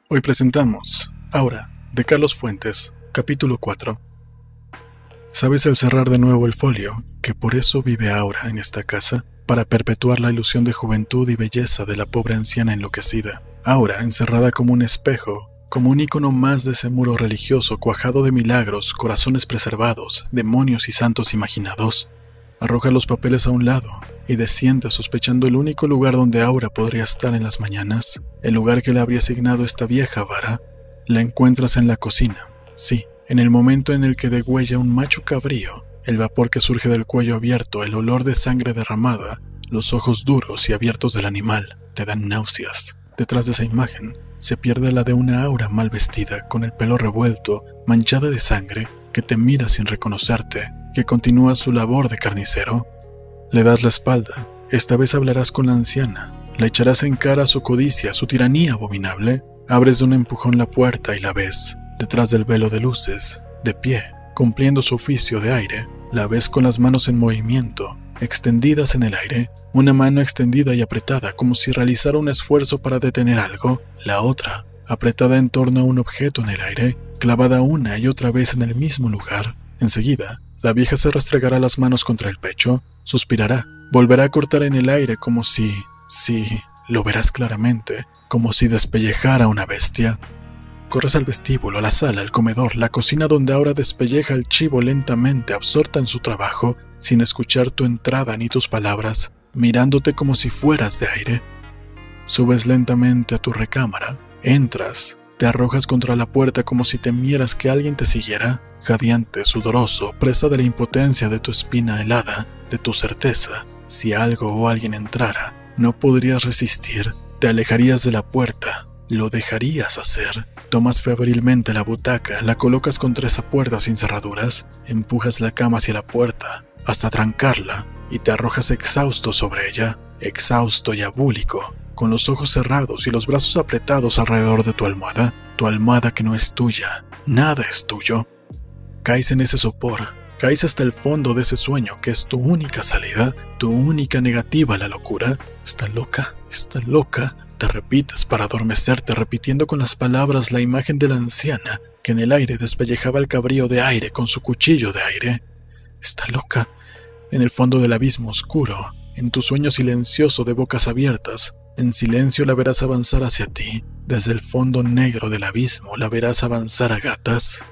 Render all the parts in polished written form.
Hoy presentamos Aura, de Carlos Fuentes, capítulo 4. ¿Sabes el cerrar de nuevo el folio, que por eso vive Aura en esta casa? Para perpetuar la ilusión de juventud y belleza de la pobre anciana enloquecida. Aura, encerrada como un espejo, como un icono más de ese muro religioso cuajado de milagros, corazones preservados, demonios y santos imaginados. Arroja los papeles a un lado y desciende sospechando el único lugar donde Aura podría estar en las mañanas, el lugar que le habría asignado esta vieja vara. La encuentras en la cocina, sí, en el momento en el que degüella un macho cabrío, el vapor que surge del cuello abierto, el olor de sangre derramada, los ojos duros y abiertos del animal, te dan náuseas. Detrás de esa imagen se pierde la de una Aura mal vestida, con el pelo revuelto, manchada de sangre, que te mira sin reconocerte, que continúa su labor de carnicero. Le das la espalda. Esta vez hablarás con la anciana. Le echarás en cara su codicia, su tiranía abominable. Abres de un empujón la puerta y la ves, detrás del velo de luces, de pie, cumpliendo su oficio de aire. La ves con las manos en movimiento, extendidas en el aire, una mano extendida y apretada como si realizara un esfuerzo para detener algo, la otra, apretada en torno a un objeto en el aire, clavada una y otra vez en el mismo lugar. Enseguida, la vieja se restregará las manos contra el pecho, suspirará, volverá a cortar en el aire como si, lo verás claramente, como si despellejara una bestia. Corres al vestíbulo, a la sala, al comedor, la cocina donde ahora despelleja el chivo lentamente, absorta en su trabajo, sin escuchar tu entrada ni tus palabras, mirándote como si fueras de aire. Subes lentamente a tu recámara, entras, te arrojas contra la puerta como si temieras que alguien te siguiera, jadeante, sudoroso, presa de la impotencia de tu espina helada, de tu certeza. Si algo o alguien entrara, no podrías resistir, te alejarías de la puerta, lo dejarías hacer. Tomas febrilmente la butaca, la colocas contra esa puerta sin cerraduras, empujas la cama hacia la puerta, hasta trancarla, y te arrojas exhausto sobre ella, exhausto y abúlico, con los ojos cerrados y los brazos apretados alrededor de tu almohada que no es tuya, nada es tuyo. Caes en ese sopor, caes hasta el fondo de ese sueño que es tu única salida, tu única negativa a la locura. Está loca, te repites para adormecerte, repitiendo con las palabras la imagen de la anciana que en el aire despellejaba el cabrío de aire con su cuchillo de aire. Está loca. En el fondo del abismo oscuro, en tu sueño silencioso de bocas abiertas, en silencio la verás avanzar hacia ti. Desde el fondo negro del abismo la verás avanzar a gatas.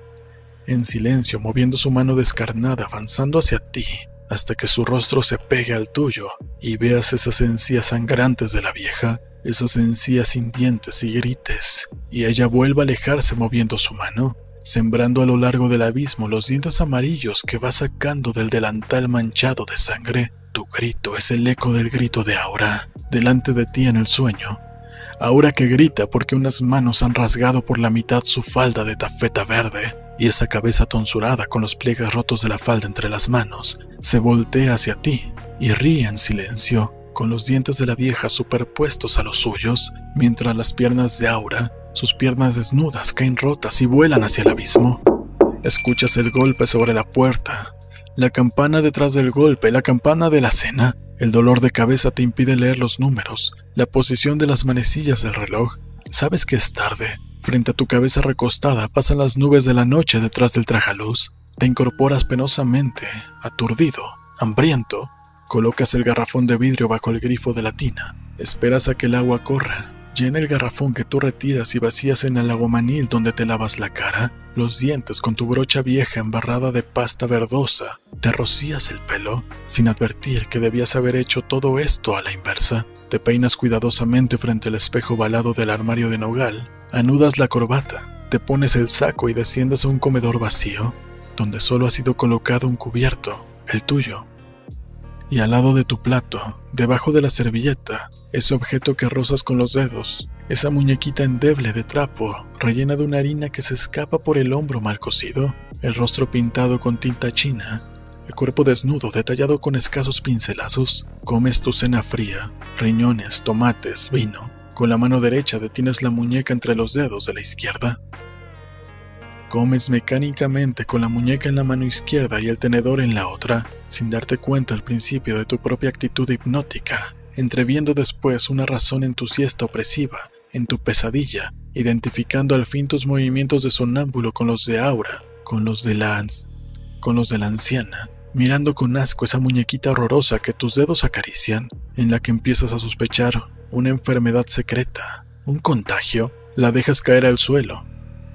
En silencio, moviendo su mano descarnada, avanzando hacia ti, hasta que su rostro se pegue al tuyo y veas esas encías sangrantes de la vieja, esas encías sin dientes, y grites, y ella vuelva a alejarse moviendo su mano, sembrando a lo largo del abismo los dientes amarillos que va sacando del delantal manchado de sangre. Tu grito es el eco del grito de Aura, delante de ti en el sueño. Aura que grita porque unas manos han rasgado por la mitad su falda de tafeta verde, y esa cabeza tonsurada con los pliegues rotos de la falda entre las manos, se voltea hacia ti y ríe en silencio, con los dientes de la vieja superpuestos a los suyos, mientras las piernas de Aura, sus piernas desnudas, caen rotas y vuelan hacia el abismo. Escuchas el golpe sobre la puerta, la campana detrás del golpe, la campana de la cena. El dolor de cabeza te impide leer los números, la posición de las manecillas del reloj. Sabes que es tarde. Frente a tu cabeza recostada pasan las nubes de la noche detrás del trajaluz. Te incorporas penosamente, aturdido, hambriento. Colocas el garrafón de vidrio bajo el grifo de la tina. Esperas a que el agua corra. Llena el garrafón que tú retiras y vacías en el aguamanil donde te lavas la cara, los dientes con tu brocha vieja embarrada de pasta verdosa. Te rocías el pelo, sin advertir que debías haber hecho todo esto a la inversa. Te peinas cuidadosamente frente al espejo balado del armario de nogal. Anudas la corbata, te pones el saco y desciendes a un comedor vacío, donde solo ha sido colocado un cubierto, el tuyo. Y al lado de tu plato, debajo de la servilleta, ese objeto que rozas con los dedos, esa muñequita endeble de trapo, rellena de una harina que se escapa por el hombro mal cocido, el rostro pintado con tinta china, el cuerpo desnudo detallado con escasos pincelazos. Comes tu cena fría, riñones, tomates, vino. Con la mano derecha detienes la muñeca entre los dedos de la izquierda. Comes mecánicamente con la muñeca en la mano izquierda y el tenedor en la otra, sin darte cuenta al principio de tu propia actitud hipnótica, entreviendo después una razón entusiasta opresiva, en tu pesadilla, identificando al fin tus movimientos de sonámbulo con los de Aura, con los de la anciana, mirando con asco esa muñequita horrorosa que tus dedos acarician, en la que empiezas a sospechar una enfermedad secreta, un contagio. La dejas caer al suelo.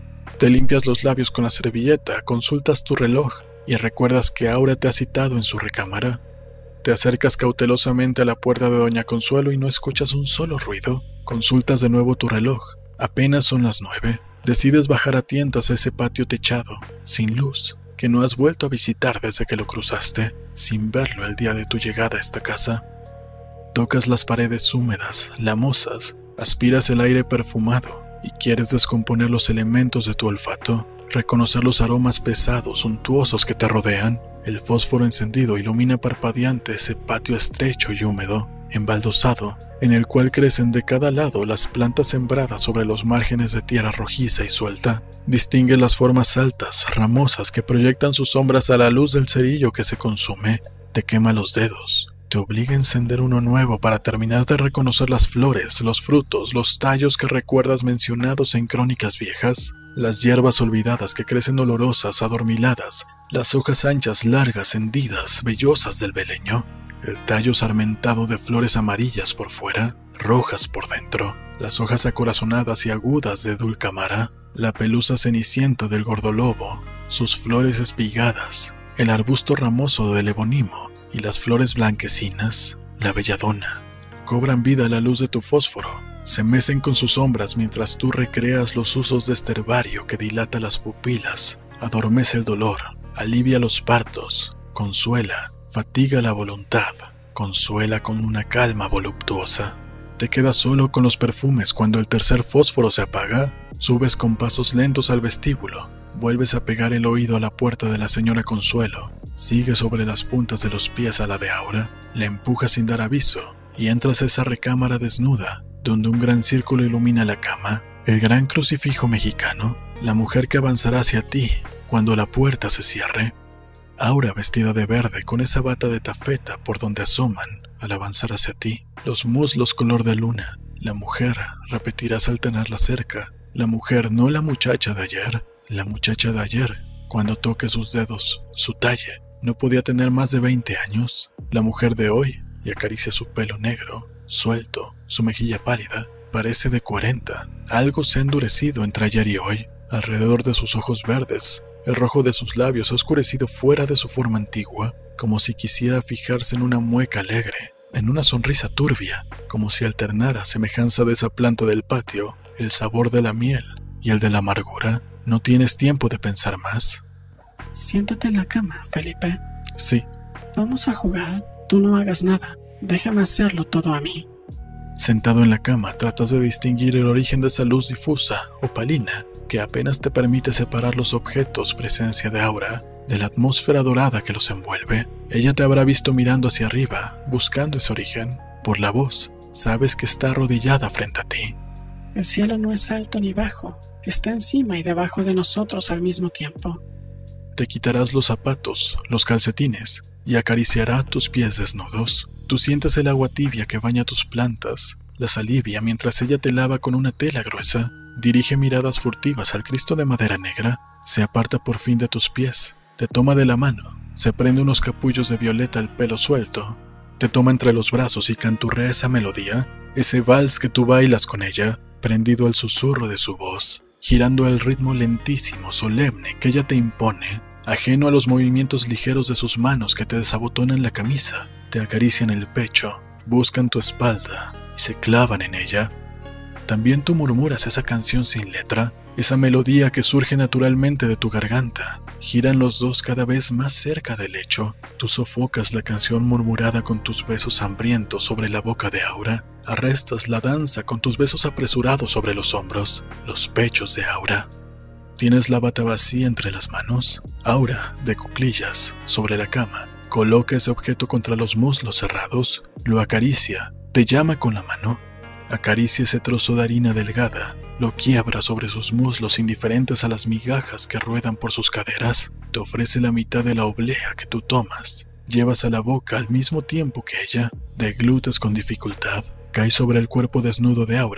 Te limpias los labios con la servilleta, consultas tu reloj y recuerdas que Aura te ha citado en su recámara. Te acercas cautelosamente a la puerta de Doña Consuelo y no escuchas un solo ruido. Consultas de nuevo tu reloj. Apenas son las 9. Decides bajar a tientas a ese patio techado, sin luz, que no has vuelto a visitar desde que lo cruzaste, sin verlo el día de tu llegada a esta casa. Tocas las paredes húmedas, lamosas, aspiras el aire perfumado y quieres descomponer los elementos de tu olfato, reconocer los aromas pesados, suntuosos que te rodean. El fósforo encendido ilumina parpadeante ese patio estrecho y húmedo, embaldosado, en el cual crecen de cada lado las plantas sembradas sobre los márgenes de tierra rojiza y suelta. Distingue las formas altas, ramosas que proyectan sus sombras a la luz del cerillo que se consume. Te quema los dedos. Te obliga a encender uno nuevo para terminar de reconocer las flores, los frutos, los tallos que recuerdas mencionados en crónicas viejas, las hierbas olvidadas que crecen olorosas, adormiladas, las hojas anchas, largas, hendidas, vellosas del beleño, el tallo sarmentado de flores amarillas por fuera, rojas por dentro, las hojas acorazonadas y agudas de dulcamara, la pelusa cenicienta del gordolobo, sus flores espigadas, el arbusto ramoso del ebonimo, y las flores blanquecinas, la belladona, cobran vida a la luz de tu fósforo, se mecen con sus sombras mientras tú recreas los usos de este herbario que dilata las pupilas, adormece el dolor, alivia los partos, consuela, fatiga la voluntad, consuela con una calma voluptuosa. Te quedas solo con los perfumes cuando el tercer fósforo se apaga, subes con pasos lentos al vestíbulo, vuelves a pegar el oído a la puerta de la señora Consuelo, sigues sobre las puntas de los pies a la de Aura, la empujas sin dar aviso y entras a esa recámara desnuda, donde un gran círculo ilumina la cama, el gran crucifijo mexicano, la mujer que avanzará hacia ti cuando la puerta se cierre. Aura vestida de verde con esa bata de tafeta por donde asoman al avanzar hacia ti, los muslos color de luna. La mujer, repetirás al tenerla cerca, la mujer, no la muchacha de ayer, la muchacha de ayer, cuando toque sus dedos, su talle, no podía tener más de 20 años, la mujer de hoy, y acaricia su pelo negro, suelto, su mejilla pálida, parece de 40, algo se ha endurecido entre ayer y hoy, alrededor de sus ojos verdes, el rojo de sus labios ha oscurecido fuera de su forma antigua, como si quisiera fijarse en una mueca alegre, en una sonrisa turbia, como si alternara semejanza de esa planta del patio, el sabor de la miel y el de la amargura. ¿No tienes tiempo de pensar más? Siéntate en la cama, Felipe. Sí. Vamos a jugar. Tú no hagas nada. Déjame hacerlo todo a mí. Sentado en la cama, tratas de distinguir el origen de esa luz difusa, opalina, que apenas te permite separar los objetos presencia de Aura de la atmósfera dorada que los envuelve. Ella te habrá visto mirando hacia arriba, buscando ese origen. Por la voz, sabes que está arrodillada frente a ti. El cielo no es alto ni bajo. Está encima y debajo de nosotros al mismo tiempo. Te quitarás los zapatos, los calcetines, y acariciará tus pies desnudos. Tú sientes el agua tibia que baña tus plantas, las alivia mientras ella te lava con una tela gruesa. Dirige miradas furtivas al Cristo de madera negra, se aparta por fin de tus pies, te toma de la mano, se prende unos capullos de violeta al pelo suelto, te toma entre los brazos y canturrea esa melodía, ese vals que tú bailas con ella, prendido al susurro de su voz, girando el ritmo lentísimo, solemne que ella te impone, ajeno a los movimientos ligeros de sus manos que te desabotonan la camisa, te acarician el pecho, buscan tu espalda y se clavan en ella. También tú murmuras esa canción sin letra, esa melodía que surge naturalmente de tu garganta. Giran los dos cada vez más cerca del lecho. Tú sofocas la canción murmurada con tus besos hambrientos sobre la boca de Aura. Arrestas la danza con tus besos apresurados sobre los hombros, los pechos de Aura. Tienes la bata vacía entre las manos. Aura, de cuclillas, sobre la cama, coloca ese objeto contra los muslos cerrados, lo acaricia, te llama con la mano. Acaricia ese trozo de harina delgada, lo quiebra sobre sus muslos indiferentes a las migajas que ruedan por sus caderas, te ofrece la mitad de la oblea que tú tomas, llevas a la boca al mismo tiempo que ella, deglutes con dificultad, cae sobre el cuerpo desnudo de Aura,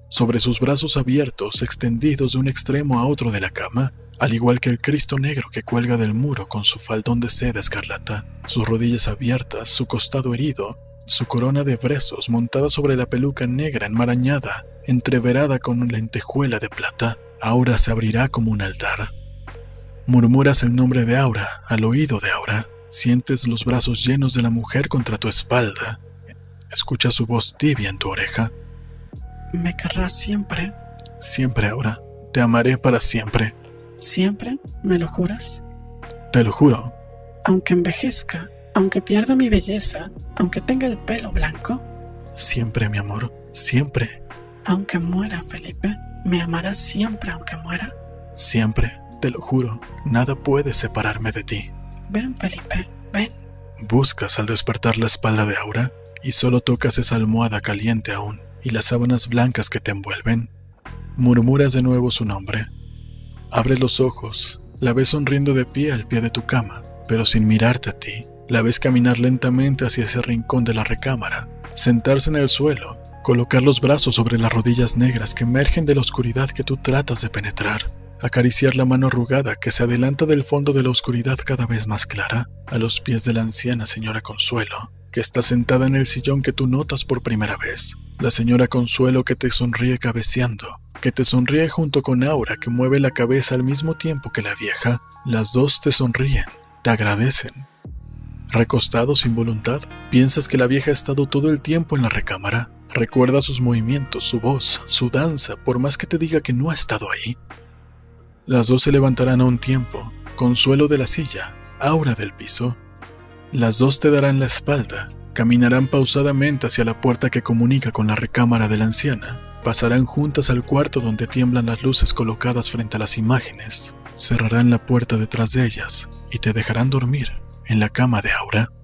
sobre sus brazos abiertos extendidos de un extremo a otro de la cama, al igual que el Cristo negro que cuelga del muro con su faldón de seda escarlata, sus rodillas abiertas, su costado herido, su corona de brezos montada sobre la peluca negra enmarañada, entreverada con lentejuela de plata. Aura se abrirá como un altar. Murmuras el nombre de Aura al oído de Aura. Sientes los brazos llenos de la mujer contra tu espalda. Escuchas su voz tibia en tu oreja. ¿Me querrás siempre? Siempre, Aura. Te amaré para siempre. ¿Siempre? ¿Me lo juras? Te lo juro. Aunque envejezca, aunque pierda mi belleza, aunque tenga el pelo blanco. Siempre, mi amor. Siempre. Aunque muera, Felipe. ¿Me amarás siempre aunque muera? Siempre. Te lo juro. Nada puede separarme de ti. Ven, Felipe. Ven. Buscas al despertar la espalda de Aura y solo tocas esa almohada caliente aún y las sábanas blancas que te envuelven. Murmuras de nuevo su nombre. Abre los ojos, la ves sonriendo de pie al pie de tu cama, pero sin mirarte a ti. La ves caminar lentamente hacia ese rincón de la recámara, sentarse en el suelo, colocar los brazos sobre las rodillas negras que emergen de la oscuridad que tú tratas de penetrar, acariciar la mano arrugada que se adelanta del fondo de la oscuridad cada vez más clara, a los pies de la anciana señora Consuelo, que está sentada en el sillón que tú notas por primera vez. La señora Consuelo que te sonríe cabeceando, que te sonríe junto con Aura que mueve la cabeza al mismo tiempo que la vieja. Las dos te sonríen, te agradecen. Recostado sin voluntad, piensas que la vieja ha estado todo el tiempo en la recámara. Recuerda sus movimientos, su voz, su danza, por más que te diga que no ha estado ahí. Las dos se levantarán a un tiempo, Consuelo de la silla, Aura del piso. Las dos te darán la espalda, caminarán pausadamente hacia la puerta que comunica con la recámara de la anciana. Pasarán juntas al cuarto donde tiemblan las luces colocadas frente a las imágenes. Cerrarán la puerta detrás de ellas y te dejarán dormir en la cama de Aura.